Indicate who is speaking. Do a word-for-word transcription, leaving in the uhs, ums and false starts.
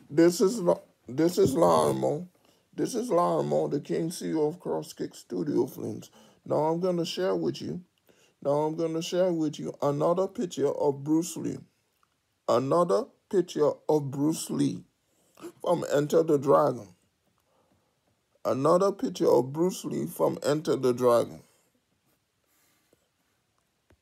Speaker 1: This is Lo- this is Larmo. This is Larmo, the King C E O of Crosskick Studio Films. Now I'm gonna share with you. Now I'm gonna share with you another picture of Bruce Lee. Another picture of Bruce Lee from Enter the Dragon. Another picture of Bruce Lee from Enter the Dragon.